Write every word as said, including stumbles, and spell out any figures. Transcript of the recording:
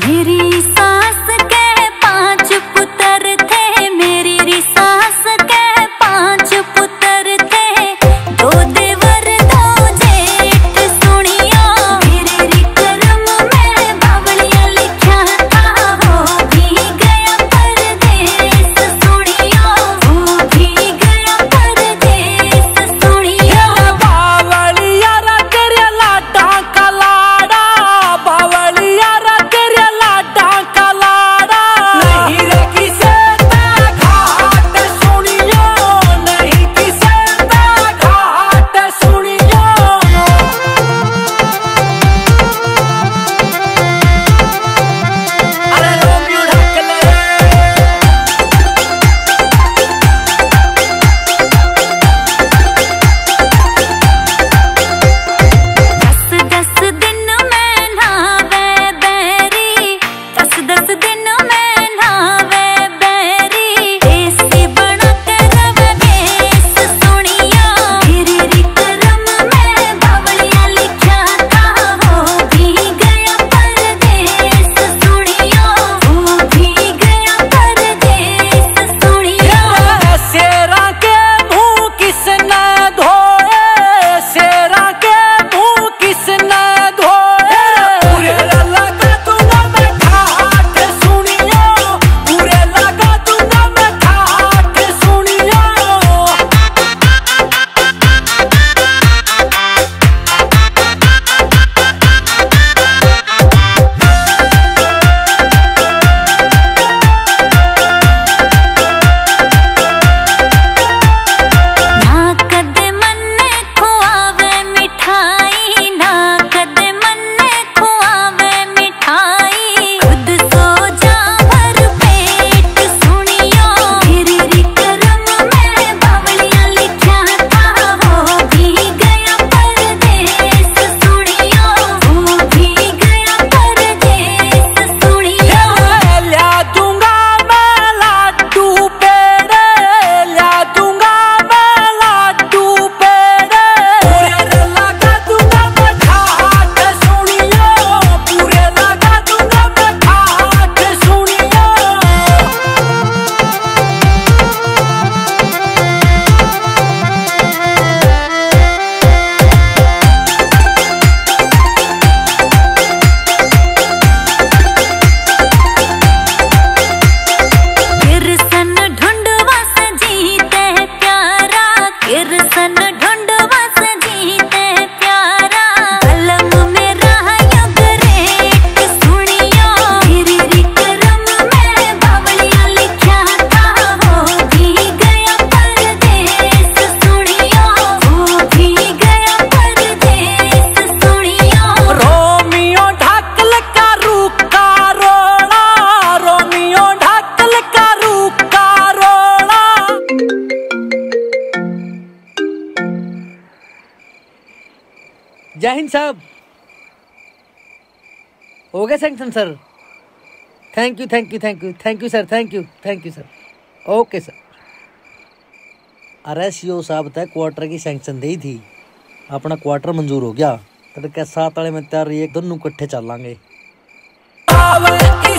जय हिंद साहब। हो गया sanction sir. Thank you thank you thank you thank you sir thank you thank you sir. Okay sir. अरे CO साहब तय क्वार्टर की सैंक्शन दी थी, अपना क्वार्टर मंजूर हो गया। तो क्या सात वाले में तैयार एक दोनों इकट्ठे चल लांगे।